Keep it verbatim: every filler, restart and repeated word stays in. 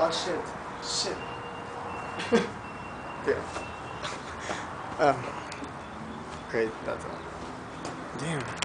Oh shit. Shit. Yeah. Um, great, that's all. Damn.